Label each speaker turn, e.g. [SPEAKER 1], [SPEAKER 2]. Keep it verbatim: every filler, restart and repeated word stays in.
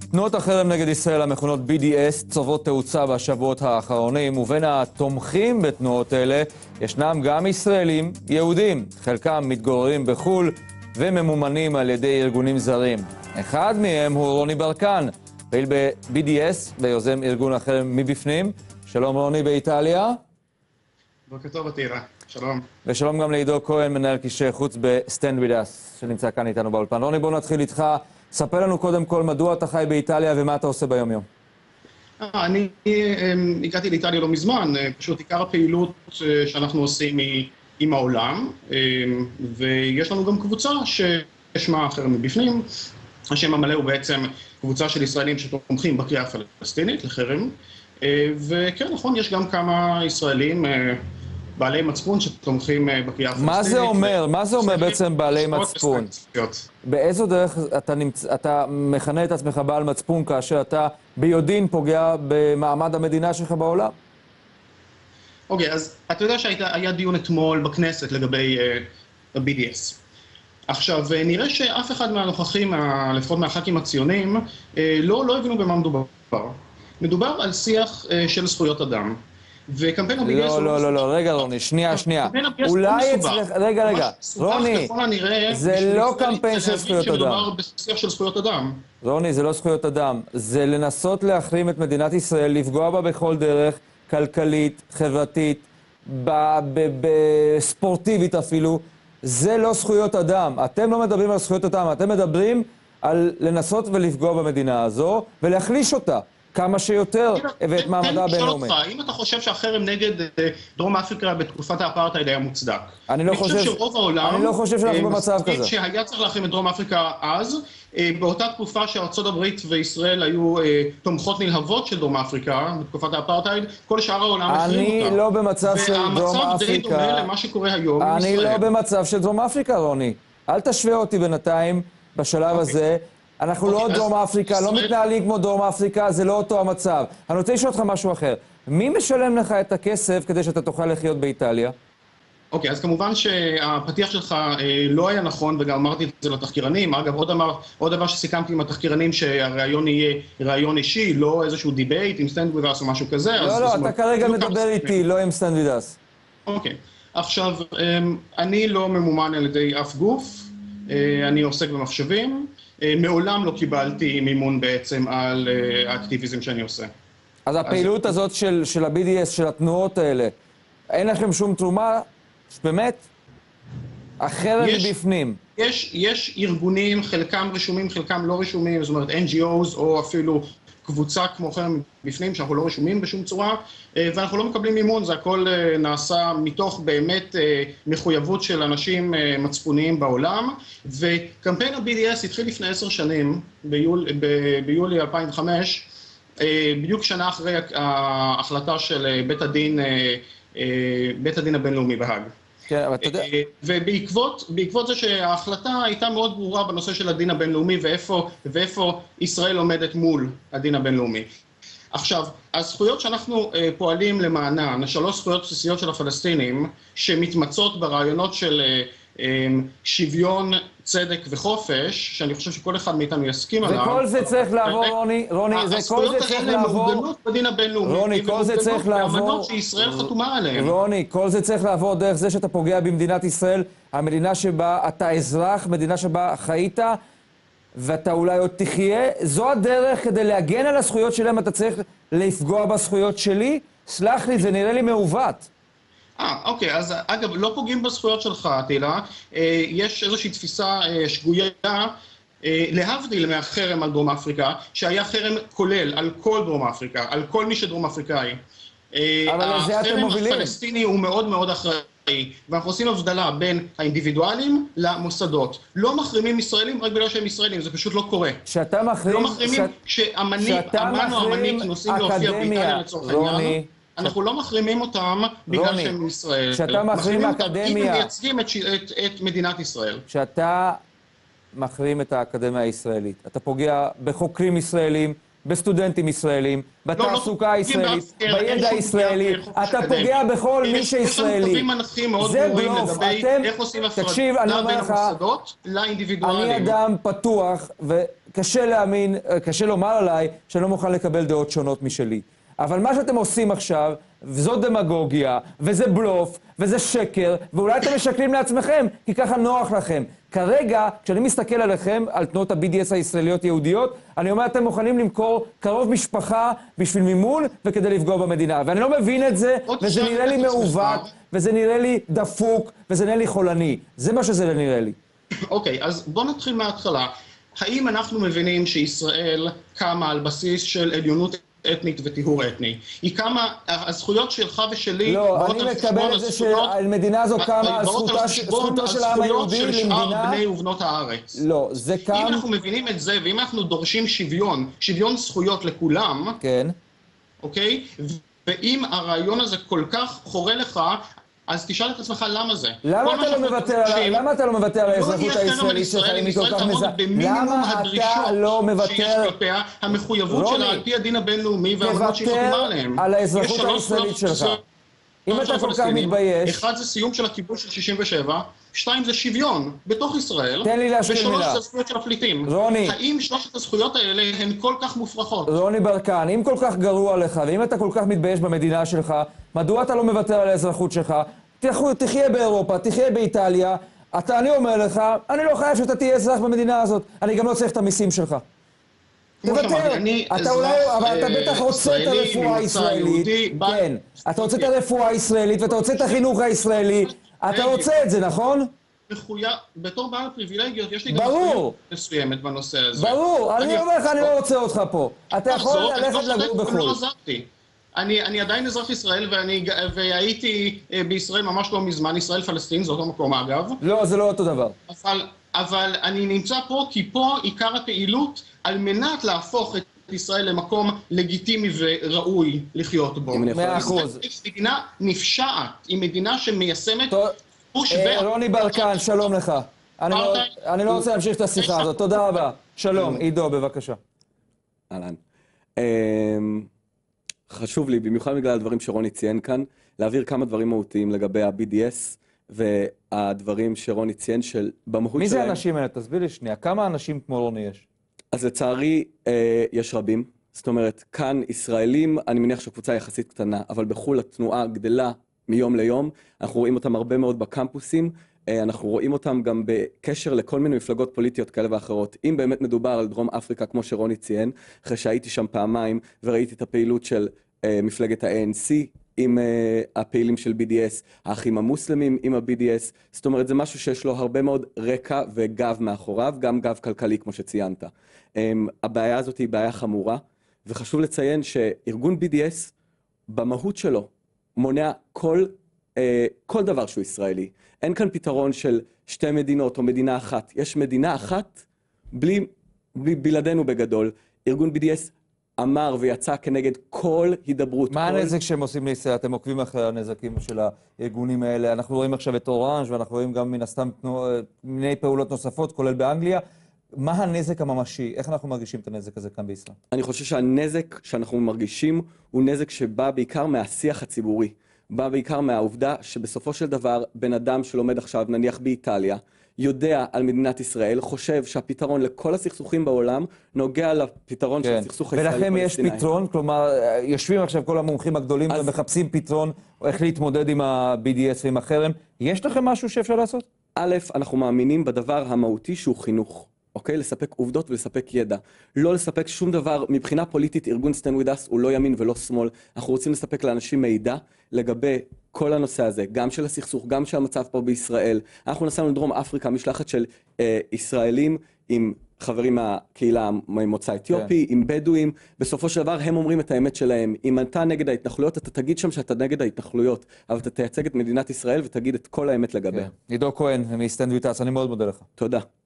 [SPEAKER 1] תנועות החרם נגד ישראל המכונות בי די אס צוברות תאוצה בשבועות האחרונים, ובין התומכים בתנועות אלה ישנם גם ישראלים יהודים. חלקם מתגוררים בחו"ל וממומנים על ידי ארגונים זרים. אחד מהם הוא רוני ברקן, פעיל ב-בי די אס ויוזם ארגון החרם מבפנים. שלום רוני באיטליה.
[SPEAKER 2] בוקר טוב עתירה, שלום.
[SPEAKER 1] ושלום גם לעידו כהן, מנהל קשרי חוץ ב-Stand With Us, שנמצא כאן איתנו באולפן. רוני, בואו נתחיל איתך. ספר לנו קודם כל מדוע אתה חי באיטליה ומה אתה עושה ביום יום.
[SPEAKER 2] אני הגעתי לאיטליה לא מזמן, פשוט עיקר הפעילות שאנחנו עושים היא עם העולם, ויש לנו גם קבוצה ששמה החרם מבפנים. השם המלא הוא בעצם קבוצה של ישראלים שתומכים בקריאה הפלסטינית לחרם, וכן, נכון, יש גם כמה ישראלים בעלי מצפון שתומכים בקריאה הפלסטינית.
[SPEAKER 1] מה זה אומר? מה זה אומר בעצם בעלי מצפון? באיזו דרך אתה, נמצ... אתה מכנה את עצמך בעל מצפון כאשר אתה ביודעין פוגע במעמד המדינה שלך בעולם?
[SPEAKER 2] אוקיי, אז אתה יודע שהיה דיון אתמול בכנסת לגבי ה-בי די אס. עכשיו, נראה שאף אחד מהנוכחים, לפחות מהח"כים הציונים, לא, לא הבינו במה מדובר. מדובר על שיח של זכויות אדם. וקמפיין ה-בי די אס...
[SPEAKER 1] לא, לא, לא, לא, רגע רוני, שנייה, שנייה. אולי אצלך... רגע, רגע, רוני, זה לא קמפיין של זכויות אדם. שמדובר
[SPEAKER 2] בשיח של זכויות אדם.
[SPEAKER 1] רוני, זה לא זכויות אדם. זה לנסות להחרים את מדינת ישראל, לפגוע בה בכל דרך, כלכלית, חברתית, בספורטיבית אפילו. זה לא זכויות אדם. אתם לא מדברים על זכויות אדם, אתם מדברים על לנסות ולפגוע במדינה הזו ולהחליש אותה כמה שיותר ואת מעמדה הבינלאומי.
[SPEAKER 2] אם אתה חושב שהחרם נגד דרום אפריקה בתקופת האפרטהייד היה מוצדק,
[SPEAKER 1] אני לא חושב
[SPEAKER 2] שרוב העולם,
[SPEAKER 1] אני לא חושב שאנחנו במצב כזה.
[SPEAKER 2] שהיה צריך להחרים את דרום אפריקה אז, באותה תקופה שארצות הברית וישראל היו תומכות נלהבות של דרום אפריקה בתקופת האפרטהייד, כל שאר העולם החרים אותה.
[SPEAKER 1] אני לא במצב של דרום
[SPEAKER 2] והמצב די
[SPEAKER 1] אפריקה.
[SPEAKER 2] דומה למה שקורה היום עם ישראל.
[SPEAKER 1] אני לא במצב של דרום אפריקה, רוני. אל תשווה אותי בינתיים בשלב הזה. אנחנו לא דרום אפריקה, לא מתנהלים כמו דרום אפריקה, זה לא אותו המצב. אני רוצה לשאול אותך משהו אחר. מי משלם לך את הכסף כדי שאתה תוכל לחיות באיטליה?
[SPEAKER 2] אוקיי, אז כמובן שהפתיח שלך לא היה נכון, וגם אמרתי את זה לתחקירנים. אגב, עוד דבר שסיכמתי עם התחקירנים, שהרעיון יהיה רעיון אישי, לא איזשהו דיבייט עם Stand With Us או משהו כזה.
[SPEAKER 1] לא, לא, אתה כרגע מדבר איתי, לא עם Stand With Us.
[SPEAKER 2] אוקיי, עכשיו, אני לא ממומן על ידי אף גוף, אני עוסק במחשבים. מעולם לא קיבלתי מימון בעצם על האקטיביזם שאני עושה.
[SPEAKER 1] אז הפעילות הזאת של ה-בי די אס, של התנועות האלה, אין לכם שום תרומה? באמת? החרם מבפנים.
[SPEAKER 2] יש, יש ארגונים, חלקם רשומים, חלקם לא רשומים, זאת אומרת אן ג'י או'ס או אפילו קבוצה כמו חרם מבפנים, שאנחנו לא רשומים בשום צורה, ואנחנו לא מקבלים מימון, זה הכל נעשה מתוך באמת מחויבות של אנשים מצפוניים בעולם, וקמפיין ה-בי די אס התחיל לפני עשר שנים, ביול, ב, ביולי אלפיים וחמש, בדיוק שנה אחרי ההחלטה של בית הדין, בית הדין הבינלאומי בהאג.
[SPEAKER 1] כן, אבל אתה יודע...
[SPEAKER 2] ובעקבות, בעקבות זה שההחלטה הייתה מאוד ברורה בנושא של הדין הבינלאומי ואיפה, ואיפה ישראל עומדת מול הדין הבינלאומי. עכשיו, הזכויות שאנחנו אה, פועלים למענן, שלוש זכויות בסיסיות של הפלסטינים, שמתמצות ברעיונות של אה, אה, שוויון, צדק וחופש, שאני חושב שכל אחד מאיתנו יסכים עליו.
[SPEAKER 1] וכל זה צריך לעבור, רוני, רוני, זה כל זה צריך לעבור...
[SPEAKER 2] מעוגנות בדין הבינלאומי.
[SPEAKER 1] רוני, כל זה צריך לעבור...
[SPEAKER 2] באמנות שישראל חתומה עליהן.
[SPEAKER 1] רוני, כל זה צריך לעבור דרך זה שאתה פוגע במדינת ישראל, המדינה שבה אתה אזרח, מדינה שבה חיית, ואתה אולי עוד תחיה. זו הדרך כדי להגן על הזכויות שלהם, אתה צריך לפגוע בזכויות שלי? סלח לי, זה נראה לי מעוות.
[SPEAKER 2] אה, אוקיי, אז אגב, לא פוגעים בזכויות שלך, תהילה. אה, יש איזושהי תפיסה אה, שגויה, אה, להבדיל מהחרם על דרום אפריקה, שהיה חרם כולל על כל דרום אפריקה, על כל מי שדרום אפריקאי. אה,
[SPEAKER 1] אבל לזה אתם מובילים.
[SPEAKER 2] החרם הפלסטיני הוא מאוד מאוד אחראי, ואנחנו עושים הבדלה בין האינדיבידואלים למוסדות. לא מחרימים ישראלים רק בגלל שהם ישראלים, זה פשוט לא קורה.
[SPEAKER 1] שאתה מחרים...
[SPEAKER 2] לא מחרימים שאמן או אמנית נוסעים להופיע באיטליה לצורך העניין. אנחנו לא מחרימים אותם בגלל שהם מישראל.
[SPEAKER 1] כשאתה מחרים האקדמיה...
[SPEAKER 2] אם הם מייצגים את, את, את מדינת ישראל.
[SPEAKER 1] כשאתה מחרים את האקדמיה הישראלית, אתה פוגע בחוקרים ישראלים, בסטודנטים ישראלים, בתעסוקה
[SPEAKER 2] לא,
[SPEAKER 1] הישראלית,
[SPEAKER 2] לא,
[SPEAKER 1] בידע הישראלי, אתה פוגע בכל מי שישראלי.
[SPEAKER 2] יש לנו קווים מנחים מאוד
[SPEAKER 1] זה
[SPEAKER 2] ברורים
[SPEAKER 1] בלוף,
[SPEAKER 2] לגבי
[SPEAKER 1] אתם,
[SPEAKER 2] איך עושים
[SPEAKER 1] תקשיב, אני
[SPEAKER 2] הפרדה
[SPEAKER 1] אומר
[SPEAKER 2] בין
[SPEAKER 1] לך,
[SPEAKER 2] המוסדות לאינדיבידואלים.
[SPEAKER 1] אני אדם פתוח, וקשה להאמין, קשה לומר עליי, שאני לא מוכן לקבל דעות שונות משלי. אבל מה שאתם עושים עכשיו, וזו דמגוגיה, וזה בלוף, וזה שקר, ואולי אתם משקרים לעצמכם, כי ככה נוח לכם. כרגע, כשאני מסתכל עליכם, על תנועות ה-בי די אס הישראליות יהודיות, אני אומר, אתם מוכנים למכור קרוב משפחה בשביל מימון וכדי לפגוע במדינה. ואני לא מבין את זה, וזה נראה לי מעוות, וזה נראה לי דפוק, וזה נראה לי חולני. זה מה שזה נראה לי.
[SPEAKER 2] אוקיי, אז בואו נתחיל מההתחלה. האם אנחנו מבינים שישראל קמה על בסיס של עליונות אתנית וטיהור אתני? היא קמה, הזכויות שלך ושלי...
[SPEAKER 1] לא, אני מקבל את זה שהמדינה הזו קמה על זכותו של העם היהודי למדינה...
[SPEAKER 2] שאר בני ובנות הארץ.
[SPEAKER 1] לא, זה קם...
[SPEAKER 2] אם אנחנו מבינים את זה, ואם אנחנו דורשים שוויון, שוויון זכויות לכולם,
[SPEAKER 1] כן.
[SPEAKER 2] אוקיי? ואם הרעיון הזה כל כך חורה לך, אז תשאל את עצמך למה זה.
[SPEAKER 1] למה אתה לא מוותר על, למה אתה לא מוותר על האזרחות הישראלית שלך אם היא כל כך מזהה? למה אתה לא מוותר...
[SPEAKER 2] המחויבות שלה על פי הדין הבינלאומי והאמנות שהיא חתומה עליהם.
[SPEAKER 1] תוותר על האזרחות הישראלית שלך. אם אתה כל כך מתבייש...
[SPEAKER 2] אחד זה סיום של הכיבוש של שישים ושבע, שתיים זה שוויון בתוך ישראל,
[SPEAKER 1] תן לי להשחיל מילה.
[SPEAKER 2] ושלוש זה הזכויות של הפליטים.
[SPEAKER 1] רוני.
[SPEAKER 2] האם שלושת הזכויות האלה הן כל כך מופרכות?
[SPEAKER 1] רוני ברקן, אם כל כך גרוע לך, ואם אתה כל כך מתבייש במדינה שלך, מדוע אתה לא מוותר על האזרחות שלך? תחיה באירופה, תחיה באיטליה. אתה, אני אומר לך, אני לא חייב שאתה תהיה אזרח במדינה הזאת. אני גם לא צריך את המיסים שלך. תוותר. אתה אולי, אבל אתה בטח רוצה את הרפואה הישראלית. כן. אתה רוצה את הרפואה הישראלית ואתה רוצה את החינוך הישראלי. אתה רוצה את זה, נכון?
[SPEAKER 2] מחויב, בתור בעל פריבילגיות, יש לי גם
[SPEAKER 1] ברור.
[SPEAKER 2] מסוימת בנושא הזה.
[SPEAKER 1] ברור. אני אומר לך, אני לא רוצה אותך פה. אתה יכול ללכת לגור בחו"ל.
[SPEAKER 2] אני, אני עדיין אזרח ישראל, ואני, והייתי בישראל ממש לא מזמן, ישראל פלסטין, זה אותו מקום אגב.
[SPEAKER 1] לא, זה לא אותו דבר.
[SPEAKER 2] אבל, אבל אני נמצא פה, כי פה עיקר הפעילות, על מנת להפוך את ישראל למקום לגיטימי וראוי לחיות בו.
[SPEAKER 1] מאה אחוז.
[SPEAKER 2] היא מדינה נפשעת, היא מדינה שמיישמת...
[SPEAKER 1] רוני ברקן, שלום לך. אני לא, אני לא רוצה להמשיך את השיחה הזאת, תודה רבה. שלום, עידו, בבקשה.
[SPEAKER 3] אהלן. חשוב לי, במיוחד בגלל הדברים שרוני ציין כאן, להעביר כמה דברים מהותיים לגבי ה-בי די אס והדברים שרוני ציין של במהות שלהם.
[SPEAKER 1] מי זה האנשים האלה? תסביר לי שנייה. כמה אנשים כמו רוני יש?
[SPEAKER 3] אז לצערי, אה, יש רבים. זאת אומרת, כאן ישראלים, אני מניח שהקבוצה יחסית קטנה, אבל בחו"ל התנועה גדלה מיום ליום. אנחנו רואים אותם הרבה מאוד בקמפוסים. אה, אנחנו רואים אותם גם בקשר לכל מיני מפלגות פוליטיות כאלה ואחרות. אם באמת מדובר על דרום אפריקה, כמו שרוני ציין, אחרי שהייתי שם פעמיים וראיתי את הפעילות של אה, מפלגת ה-איי אן סי, עם uh, הפעילים של בי די אס, האחים המוסלמים עם ה-בי די אס, זאת אומרת, זה משהו שיש לו הרבה מאוד רקע וגב מאחוריו, גם גב כלכלי, כמו שציינת. Um, הבעיה הזאת היא בעיה חמורה, וחשוב לציין שארגון בי די אס, במהות שלו, מונע כל, uh, כל דבר שהוא ישראלי. אין כאן פתרון של שתי מדינות או מדינה אחת. יש מדינה אחת, בלי, בלי בלעדינו בגדול. ארגון בי די אס אמר ויצא כנגד כל הידברות.
[SPEAKER 1] מה
[SPEAKER 3] כל...
[SPEAKER 1] הנזק שהם עושים לישראל? אתם עוקבים אחרי הנזקים של הארגונים האלה. אנחנו רואים עכשיו את אורנג' ואנחנו רואים גם מן הסתם מיני פעולות נוספות, כולל באנגליה. מה הנזק הממשי? איך אנחנו מרגישים את הנזק הזה כאן בישראל?
[SPEAKER 3] אני חושב שהנזק שאנחנו מרגישים הוא נזק שבא בעיקר מהשיח הציבורי. בא בעיקר מהעובדה שבסופו של דבר בן אדם שלומד עכשיו, נניח באיטליה, יודע על מדינת ישראל, חושב שהפתרון לכל הסכסוכים בעולם נוגע לפתרון
[SPEAKER 1] כן.
[SPEAKER 3] של הסכסוך הישראלי-פלסטיני.
[SPEAKER 1] ולכם יש פתרון? כלומר, יושבים עכשיו כל המומחים הגדולים אז... ומחפשים פתרון, או איך להתמודד עם ה-בי די אס ועם החרם. יש לכם משהו שאפשר לעשות?
[SPEAKER 3] א', אנחנו מאמינים בדבר המהותי שהוא חינוך. אוקיי? לספק עובדות ולספק ידע. לא לספק שום דבר, מבחינה פוליטית, ארגון Stand With Us הוא לא ימין ולא שמאל. אנחנו רוצים לספק לאנשים מידע לגבי כל הנושא הזה, גם של הסכסוך, גם של המצב פה בישראל. אנחנו נסענו לדרום אפריקה, משלחת של אה, ישראלים עם חברים מהקהילה ממוצא אתיופי, כן. עם בדואים. בסופו של דבר הם אומרים את האמת שלהם. אם אתה נגד ההתנחלויות, אתה תגיד שם שאתה נגד ההתנחלויות, אבל אתה תייצג את מדינת ישראל ותגיד את כל האמת לגביה.
[SPEAKER 1] כן. עידו כהן, מ-Stand With Us, אני מאוד מודה לך.
[SPEAKER 3] תודה.